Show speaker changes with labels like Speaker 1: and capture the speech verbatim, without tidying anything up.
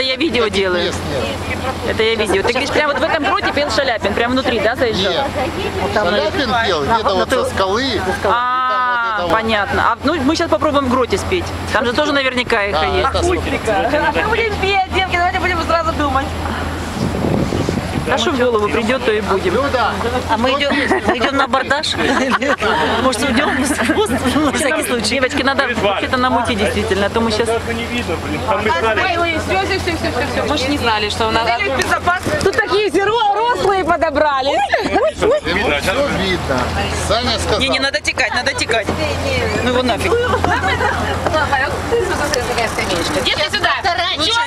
Speaker 1: я видео делаю.
Speaker 2: Мест нет.
Speaker 1: Это я видео. Ты говоришь, прямо вот в этом гроте пел Шаляпин, прямо внутри, да, заезжал?
Speaker 2: Нет. Шаляпин пел где-то вот со скалы.
Speaker 1: А, понятно. А ну мы сейчас попробуем в гроте спеть. Там же тоже наверняка эхо есть. Мы будем петь, девки, давайте будем сразу думать. А что в голову придет, то и будем.
Speaker 3: А мы идем, мы идем на абордаж? Может, уйдем на всякий случай?
Speaker 1: Девочки, надо вообще-то намутить действительно, а то мы сейчас...
Speaker 4: Не видно, блин. Там мы знали.
Speaker 1: Все, все, все, все, все. Мы же не знали, что у нас...
Speaker 5: Тут такие все рослые подобрались.
Speaker 4: Видно, а сейчас
Speaker 2: Все видно. Саня сказал.
Speaker 1: Не, не, надо текать, надо текать. Ну его нафиг.
Speaker 5: Детки сюда.